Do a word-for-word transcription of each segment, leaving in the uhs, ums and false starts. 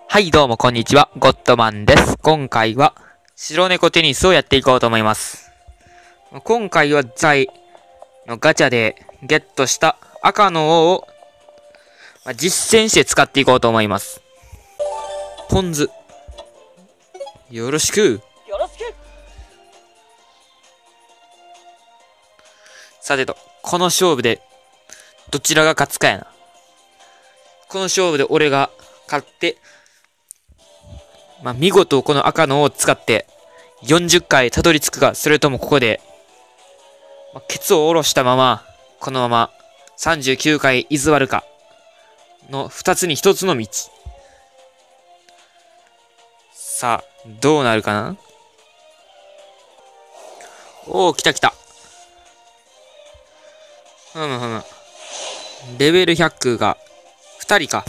はい、どうもこんにちは、ゴッドマンです。今回は、白猫テニスをやっていこうと思います。今回は、在のガチャでゲットした赤の王を、まあ、実践して使っていこうと思います。ポン酢。よろしく。 よろしく。 さてと、この勝負で、どちらが勝つかやな。この勝負で俺が勝って、まあ、見事この赤の王を使ってよんじゅっかいたどり着くか、それともここで、まあ、ケツを下ろしたまま、このままさんじゅうきゅうかい居座るか、のふたつにひとつの道。さあ、どうなるかな。おー、来た来た。ふむふむ。レベルひゃくがふたりか。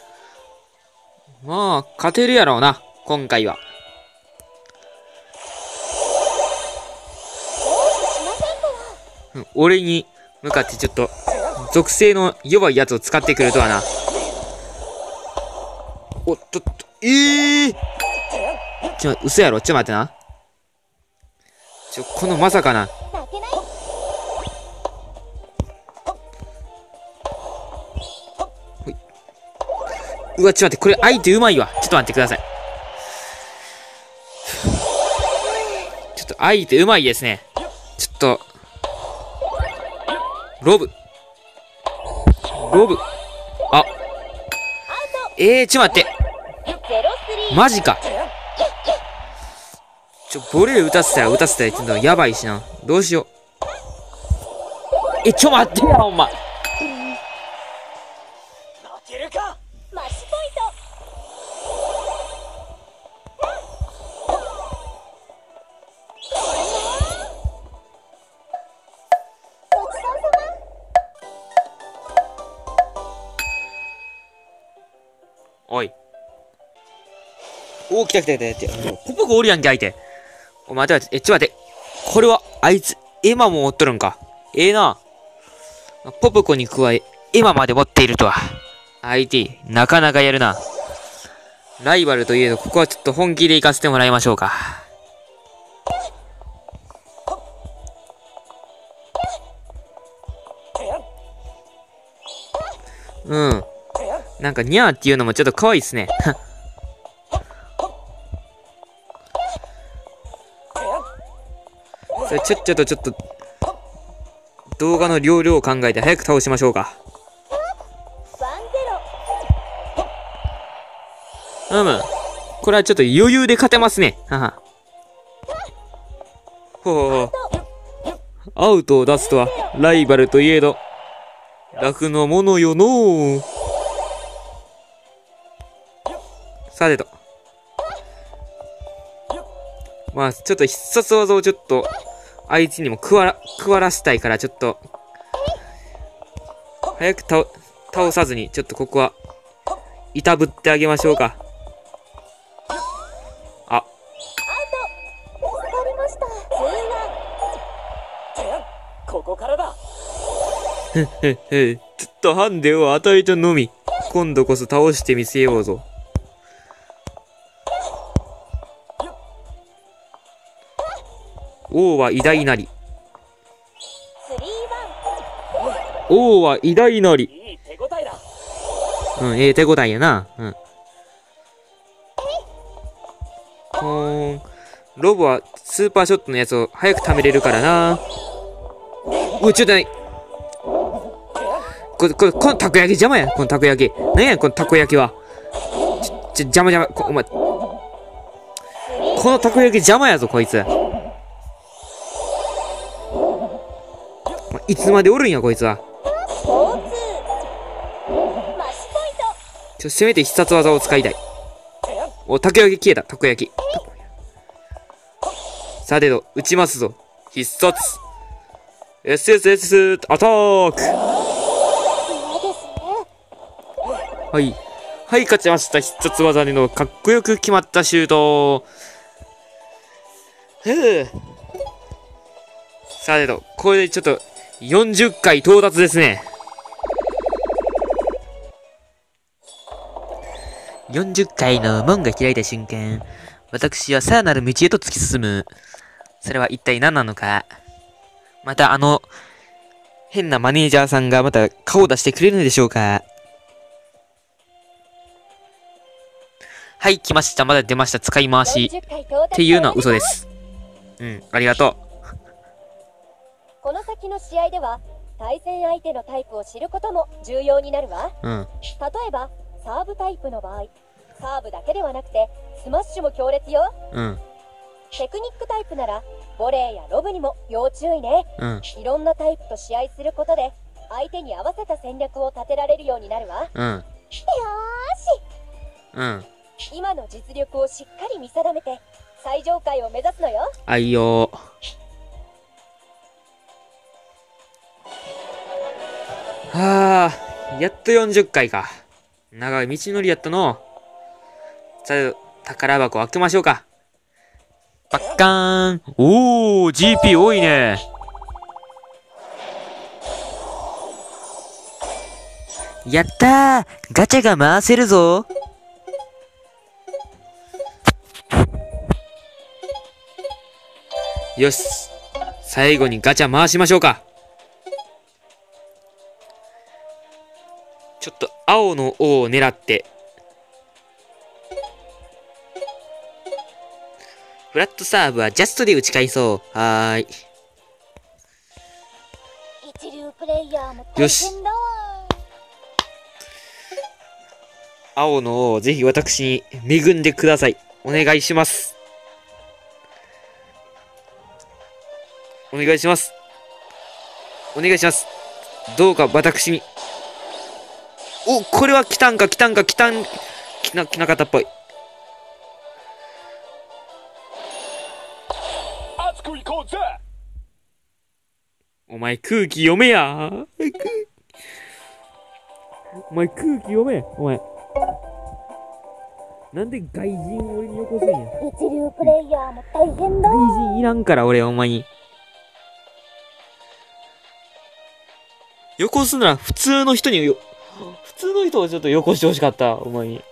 まあ、勝てるやろうな、今回は。うん、俺に向かってちょっと、属性の弱いやつを使ってくるとはな。おっとっと、ええー、ちょ、嘘やろ、ちょ、待ってな。ちょ、このまさかな。うわ、ちょっと待って、これ相手うまいわ。ちょっと待ってください。ちょっと相手うまいですね。ちょっと、ロブ。ロブ。あ。えー、ちょっと待って。マジか。ちょ、ボレー打たせたら打たせたらちょっとやばいしな。どうしよう。え、ちょ待ってや、ほんま。 負けるか。マッシュポイント。ごちそうさま。 おい。おー、来た来た来た来た。ポポがおるやんけ、相手。お、待て待て。え、ちょ待って。これは、あいつ、エマも持っとるんか。ええー、な。ポポコに加え、エマまで持っているとは。相手、なかなかやるな。ライバルといえど、ここはちょっと本気で行かせてもらいましょうか。うん。なんか、ニャーっていうのもちょっと可愛いっすね。それちょ、ちょっとちょっと、動画の容量を考えて早く倒しましょうか。うむ。これはちょっと余裕で勝てますね。はは。ほう。アウトを出すとは、ライバルといえど、楽のものよのう。さてと。まあ、ちょっと必殺技をちょっと、あいつにも食わら、食わらしたいから、ちょっと、早く倒、倒さずに、ちょっとここは、いたぶってあげましょうか。あ。 ここからだ。 へっへっへ。ちょっとハンデを与えたのみ。今度こそ倒してみせようぞ。王は偉大なり。王は偉大なり。 いい手応えだ。 うん、ええ手応えやな。うん。ほーん。ロボはスーパーショットのやつを早く貯めれるからな。うわ、ちょっとない。これ、これ、このたこ焼き邪魔や。このたこ焼き。何やこのたこ焼きは。ちょ、ちょ、邪魔邪魔。こお前。このたこ焼き邪魔やぞ、こいつ。いつまでおるんや、こいつは。ちょ、せめて必殺技を使いたい。お、たこ焼き消えた、たこ焼き。さてと、撃ちますぞ。必殺。エスエスエス アタック。はい。はい、勝ちました。必殺技でのかっこよく決まったシュート。ふぅ。さてと、これでちょっと、よんじゅっかい到達ですね。 よんじゅっかいの門が開いた瞬間、私はさらなる道へと突き進む。それは一体何なのか。またあの、変なマネージャーさんがまた顔を出してくれるのでしょうか。はい、来ました。まだ出ました。使い回し。っていうのは嘘です。うん、ありがとう。 この先の試合では、対戦相手のタイプを知ることも重要になるわ。 うん。 例えば、サーブタイプの場合、サーブだけではなくて、スマッシュも強烈よ。 うん。 テクニックタイプなら、ボレーやロブにも要注意ね。 うん。 いろんなタイプと試合することで、相手に合わせた戦略を立てられるようになるわ。 うん。 よーし。 うん。 今の実力をしっかり見定めて、最上階を目指すのよ。 あいよー。はあ、やっとよんじゅっかいか。長い道のりやったの。さあ、宝箱開けましょうか。パッカーン。おー、ジーピー 多いね。やったー、ガチャが回せるぞ。よし。最後にガチャ回しましょうか。ちょっと青の王を狙って。フラットサーブはジャストで打ち返そう。はーい。 一流プレイヤーもよし。青の王をぜひ私に恵んでください。お願いします。お願いします。お願いします。どうか私に。お、これは来たんか来たんか来たん、来な、来なかったっぽい。 熱くいこうぜ。 お前空気読めや。お前空気読め。お前。なんで外人俺によこすんや。 一流プレイヤーも大変だ。 外人いらんから俺お前に。よこすなら普通の人によ、普通の人をちょっとよこしてほしかった、お前に。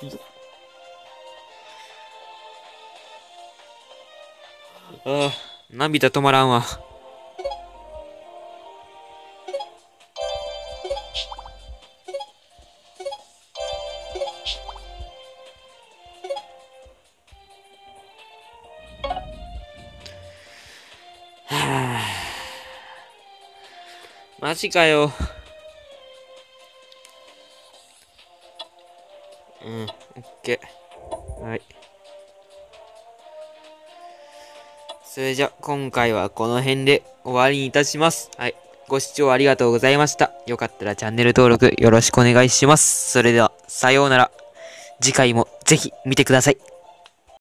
ああ、涙止まらんわ。はあ、マジかよ。うん、オッケー。はい。それじゃ、今回はこの辺で終わりにいたします。はい。ご視聴ありがとうございました。よかったらチャンネル登録よろしくお願いします。それでは、さようなら。次回もぜひ見てください。